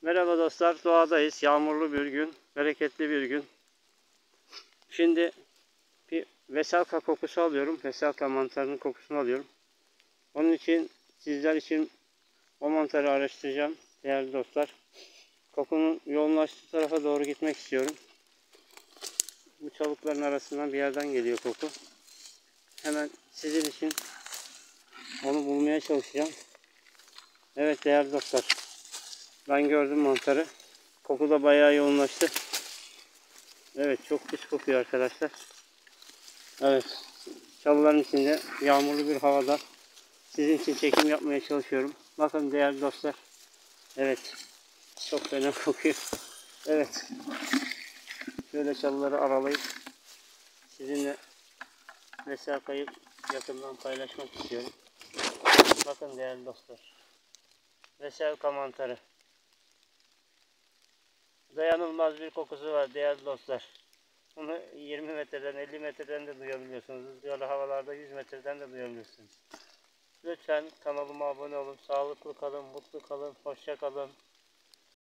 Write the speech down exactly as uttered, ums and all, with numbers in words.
Merhaba dostlar, doğadayız. Yağmurlu bir gün, bereketli bir gün. Şimdi bir veselka kokusu alıyorum. Veselka mantarının kokusunu alıyorum. Onun için sizler için o mantarı araştıracağım değerli dostlar. Kokunun yoğunlaştığı tarafa doğru gitmek istiyorum. Bu çalıkların arasından bir yerden geliyor koku. Hemen sizin için onu bulmaya çalışacağım. Evet değerli dostlar, ben gördüm mantarı. Koku da bayağı yoğunlaştı. Evet, çok pis kokuyor arkadaşlar. Evet, çalıların içinde yağmurlu bir havada sizin için çekim yapmaya çalışıyorum. Bakın değerli dostlar. Evet, çok fena kokuyor. Evet, şöyle çalıları aralayıp sizinle mesafeyi yakından paylaşmak istiyorum. Bakın değerli dostlar. Veselka mantarı. Dayanılmaz bir kokusu var değerli dostlar. Bunu yirmi metreden elli metreden de duyabiliyorsunuz. Rüzgarlı havalarda yüz metreden de duyabiliyorsunuz. Lütfen kanalıma abone olun. Sağlıklı kalın, mutlu kalın, hoşça kalın.